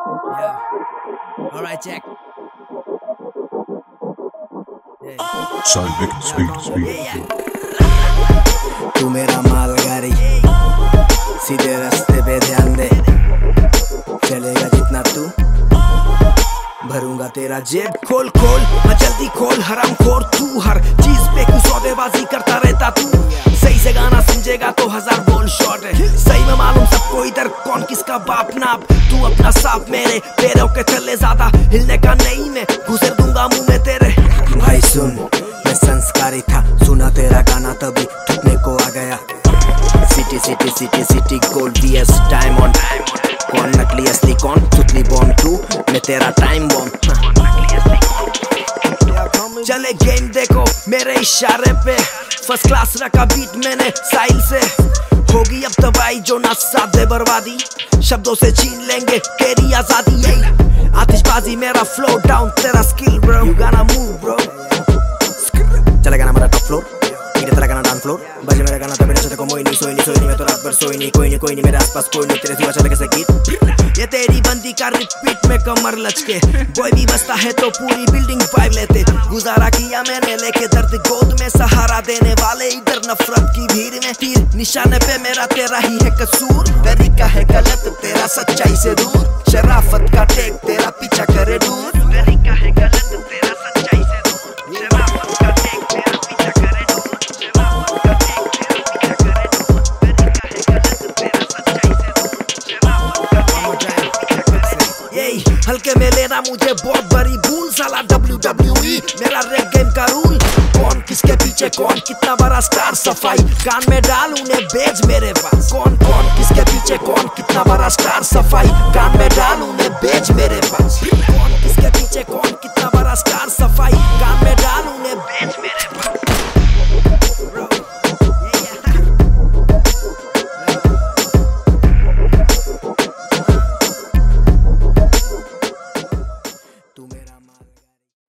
Yeah. All right, check. Sorry, speak. तू मेरा मालगाड़ी सीधे रास्ते पे ध्यान दे, चलेगा जितना तू भरूंगा तेरा जेब खोल खोल जल्दी खोल हराम खोर तू हर चीज पे कुछ सौदेबाजी करता रहता तू सही से गाना समझेगा तो 1000 बोल शॉट है सही में मालूम सबको इधर कौन किसका बाप नाप तू अपना साफ मेरे पैरों के थल्ले ज्यादा हिलने का नहीं मैं घुसेर दूंगा मुंह में तेरे भाई सुन मैं संस्कारी था सुना तेरा गाना तभी थकने को आ गया city city city city gold V S diamond कौन नकली असली कौन सुतली बॉम्ब तू मैं तेरा टाइम बॉम्ब चले गेम देखो मेरे इशारे पे फर्स्ट क्लास रखा बीट मैंने साइल से होगी अब तबाही जो ना साथ दे बर्बादी शब्दों से छीन लेंगे तेरी आजादी यही आतिशबाजी मेरा फ्लो डाउन तेरा skill bro you gonna move bro चलेगा ना मेरा टॉप फ्लोर तेरा गाना डांस फ्लोर बजे मेरा गाना तो मेरे सोते को मोई नहीं मैं तो रात भर सोई नहीं कोई नहीं मेरे आसपास कोई नहीं तेरे सिवा चले कैसे गीत ये तेरी बंदी का रिपीट में कमर लचके कोई भी बसता है तो पूरी बिल्डिंग वाइब लेते गुजारा किया मैंने लेके दर्द गोद में सहारा देने वाले इधर नफरत की भीड़ में तीर निशाने पे मेरा तेरा ही है कसूर तरीका है गलत तेरा सच्चाई से दूर शराफत का टेक तेरा पीछा करे दूर तरीका है गलत तेरा सच्चाई से दूर शराफत का टेक तेरा पीछा करे दूर हल्के में लेना मुझे बहुत बड़ी भूल साला WWE मेरा रैप गेम का रूल कौन किसके पीछे कौन कितना बड़ा स्टार सफाई कान में डाल उन्हें भेज मेरे पास कौन किसके पीछे कौन कितना बड़ा स्टार सफाई कान में डाल उन्हें भेज मेरे पास कौन किसके पीछे कौन कितना बड़ा स्टार सफाई